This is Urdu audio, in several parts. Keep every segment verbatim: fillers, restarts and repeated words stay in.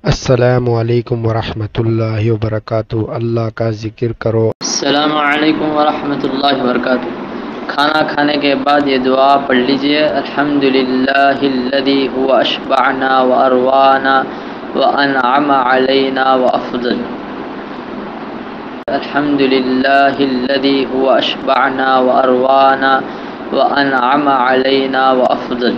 السلام علیکم ورحمۃ اللہ وبرکاتہ۔ اللہ کا ذکر کرو۔ السلام علیکم ورحمۃ اللہ وبرکاتہ۔ کھانا کھانے کے بعد یہ دعا پڑھ لیجئے، الحمدللہ الذی هو اشبعنا واروانا وانعم علینا وافضل۔ الحمدللہ الذی هو اشبعنا واروانا وانعم علینا وافضل۔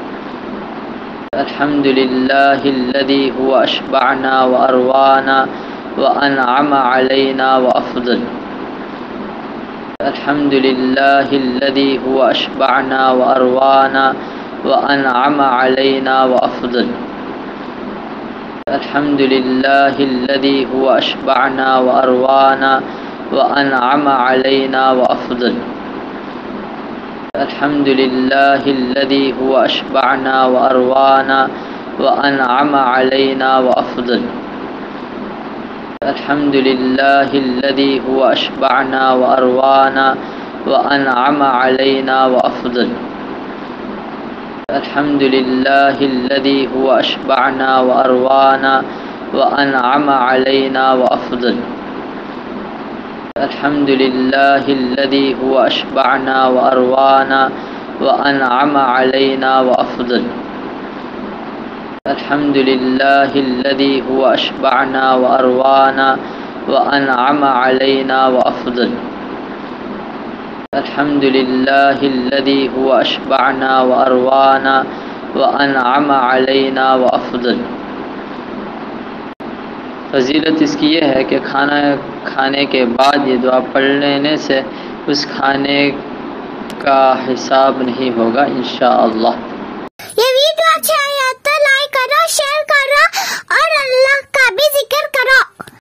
الحمدللہ الذی هو اشبعنا واروانا وانعم علینا وافضل۔ الحمدللہ الذی هو اشبعنا واروانا وانعم علینا وافضل۔ الحمدللہ الذی هو اشبعنا واروانا وانعم علینا وافضل۔ الحمدللہ الذی هو اشبعنا واروانا وانعم علینا وافضل۔ الحمدللہ الذی هو اشبعنا واروانا وانعم علینا وافضل۔ الحمدللہ الذی هو اشبعنا واروانا وانعم علینا وافضل۔ الحمدللہ الذی هو اشبعنا واروانا وانعم علینا وافضل۔ الحمدللہ الذی هو اشبعنا واروانا وانعم علینا وافضل۔ الحمدللہ الذی هو اشبعنا واروانا وانعم علینا وافضل۔ فضیلت اس کی یہ ہے کہ کھانا کھانے کے بعد یہ دعا پڑھ لینے سے اس کھانے کا حساب نہیں ہوگا انشاءاللہ۔ یہ ویڈیو اچھا ہے تو لائک کرو، شیئر کرو